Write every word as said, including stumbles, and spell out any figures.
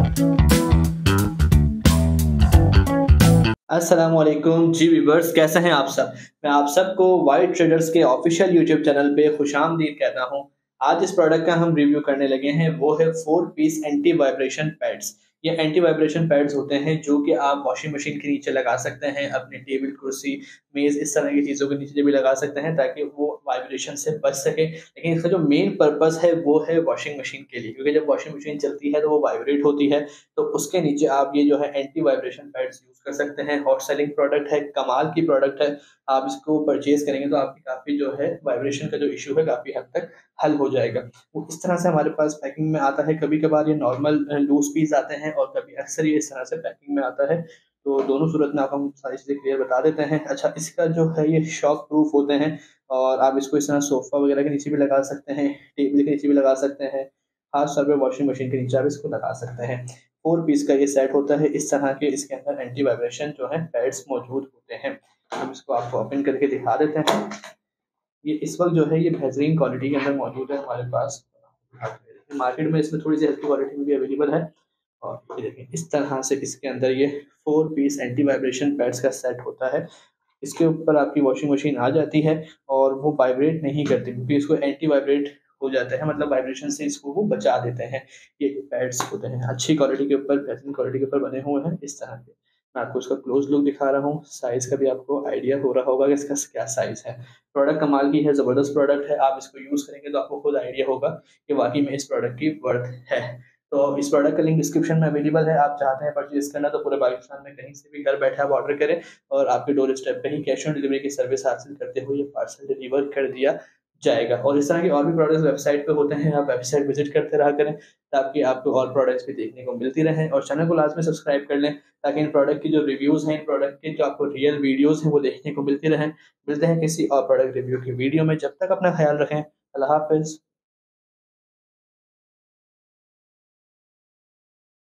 अस्सलामुअलैकुम जी व्यूअर्स, कैसे हैं आप सब। मैं आप सबको वाइट ट्रेडर्स के ऑफिशियल यूट्यूब चैनल पे खुशामदीद कहता हूं। आज इस प्रोडक्ट का हम रिव्यू करने लगे हैं, वो है four piece anti vibration pads. ये एंटी वाइब्रेशन पैड्स होते हैं जो कि आप वॉशिंग मशीन के नीचे लगा सकते हैं, अपने टेबल, कुर्सी, मेज, इस तरह की चीज़ों के नीचे भी लगा सकते हैं ताकि वो वाइब्रेशन से बच सके। लेकिन इसका जो मेन पर्पस है वो है वॉशिंग मशीन के लिए, क्योंकि जब वॉशिंग मशीन चलती है तो वो वाइब्रेट होती है। तो उसके नीचे आप ये जो है एंटी वाइब्रेशन पैड्स यूज़ कर सकते हैं। हॉट सेलिंग प्रोडक्ट है, कमाल की प्रोडक्ट है। आप इसको परचेज़ करेंगे तो आपकी काफ़ी जो है वाइब्रेशन का जो इश्यू है काफ़ी हद तक हल हो जाएगा। वो इस तरह से हमारे पास पैकिंग में आता है। कभी-कभार ये नॉर्मल अ, लूज़ पीस आते हैं और कभी अक्सर ये इस तरह से पैकिंग में आता है। तो दोनों सूरत में आपको हम सारी चीज़ें क्लियर बता देते हैं। अच्छा, इसका जो है ये शॉक प्रूफ होते हैं और आप इसको इस तरह सोफ़ा वगैरह के नीचे भी लगा सकते हैं, टेबल के नीचे भी लगा सकते हैं, खास तौर पे वॉशिंग मशीन के नीचे आप इसको लगा सकते हैं। फोर पीस का ये सेट होता है इस तरह के, इसके अंदर एंटी वाइब्रेशन जो है पैड्स मौजूद होते हैं। हम इसको आपको ओपन करके दिखा देते हैं। ये इस वक्त जो है ये बेहतरीन क्वालिटी के अंदर मौजूद है हमारे पास। मार्केट में इसमें थोड़ी सी हल्की क्वालिटी में भी अवेलेबल है। और ये देखिए इस तरह से इसके अंदर ये four piece anti vibration pads का सेट होता है। इसके ऊपर आपकी वॉशिंग मशीन आ जाती है और वो वाइब्रेट नहीं करती, क्योंकि इसको एंटी वाइब्रेट हो जाता है, मतलब वाइब्रेशन से इसको वो बचा देते हैं। ये पैड्स होते हैं अच्छी क्वालिटी के ऊपर, बेहतरीन क्वालिटी के ऊपर बने हुए हैं इस तरह के। मैं आपको इसका क्लोज लुक दिखा रहा हूँ, साइज़ का भी आपको आइडिया हो रहा होगा कि इसका क्या साइज़ है। प्रोडक्ट कमाल की है, ज़बरदस्त प्रोडक्ट है। आप इसको यूज़ करेंगे तो आपको खुद आइडिया होगा कि वाक़ई में इस प्रोडक्ट की वर्थ है। तो इस प्रोडक्ट का लिंक डिस्क्रिप्शन में अवेलेबल है। आप चाहते हैं परचेज़ करना तो पूरे पाकिस्तान में कहीं से भी घर बैठे आप ऑर्डर करें और आपके डोर स्टेप पे ही कैश ऑन डिलीवरी की सर्विस हासिल करते हुए ये पार्सल डिलीवर कर दिया जाएगा। और इस तरह के और भी प्रोडक्ट्स वेबसाइट पे होते हैं, आप वेबसाइट विजिट करते रहा करें ताकि आपको और प्रोडक्ट्स भी देखने को मिलती रहें। और चैनल को लाजमी सब्सक्राइब कर लें ताकि इन प्रोडक्ट की जो रिव्यूज़ हैं, इन प्रोडक्ट के जो आपको रियल वीडियोज़ हैं वो देखने को मिलती रहें। मिलते हैं किसी और प्रोडक्ट रिव्यू की वीडियो में, जब तक अपना ख्याल रखें। अल्लाह हाफ़िज़।